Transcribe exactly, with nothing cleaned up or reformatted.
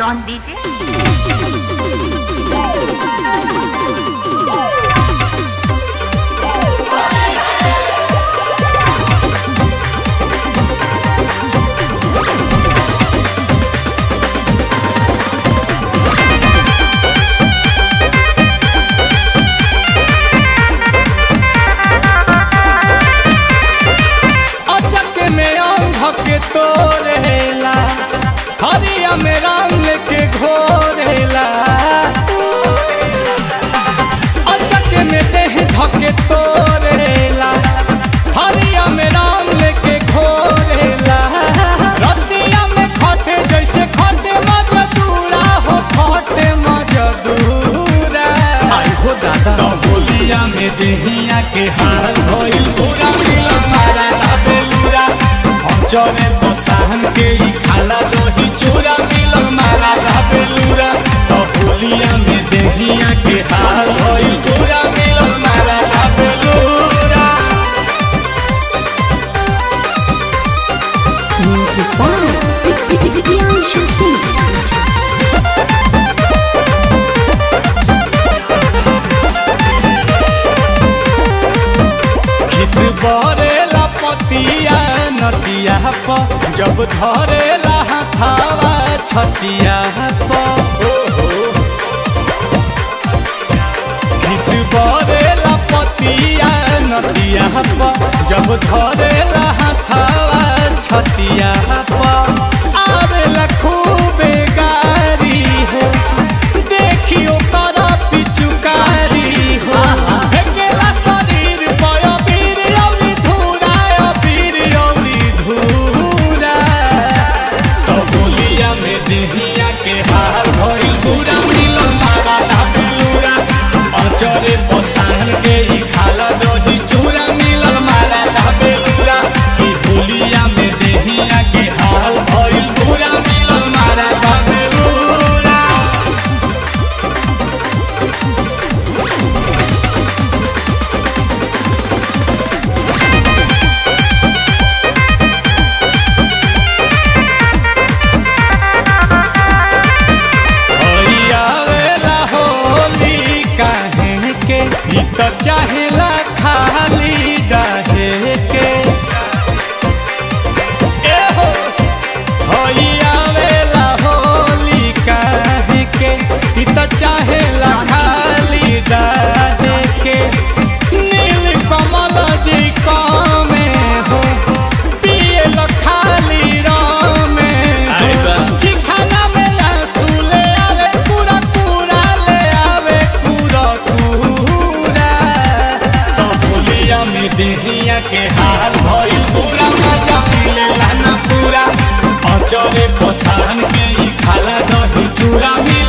रौन दीजिए। हरिया में रंग लेके घोरेला, अचक में देह धके तोरेला, हरिया में रंग लेके घोरेला, रतिया में खटे जैसे खटे मजदूरा हो, खटे मजदूरा। आई हो दादा तो होलिया में देहिया के हाल भइल पूरा, मिला मारा ना बेलूरा, चौरे बसाहन के ही खाला दही चूरा, मिलल मारा ला बेलूरा। तो होलिया में देहिया के हाल भइल पूरा, मिलल मारा ला बेलूरा। Music by Priyanshu Singh. खिस बरेला पतिया नदिया प, जब धरेला हाथावा छतिया प। खिस बरेला पतिया नदिया प, जब धरेला हाथावा छतिया प। आवेला खूबे गारी हो, देखियो करा पिचुकारी हो, फेकेला शरीर पर अबीर औरी धूरा, अबीर औरी धूरा। तो होलिया में देहिया के हाल भइल पूरा, मिलल मारा ला बेलूरा, अचरे पसाहन के ही खाला दही चूरा, मिलल मारा ला बेलूरा। कि होलिया में देहिया के हाल भइल पूरा, मिलल मारा ला बेलूरा। आवेला होली काहे के, ई तो चाहेला खाली डाहे के। ए हो होई आवेला होली काहे के, ई तो चाहेला खाली डाहे के। नील कमल जी कामे हो, पियल खाली रामे हो, चिखाना में आंसू ले आवे पूरा पूरा, ले आवे पूरा पूरा। तो होलिया में देहिया के हाल भइल पूरा, मजा मिलेला ना पूरा, अचरे पसाहन के ही खाला दही चूरा।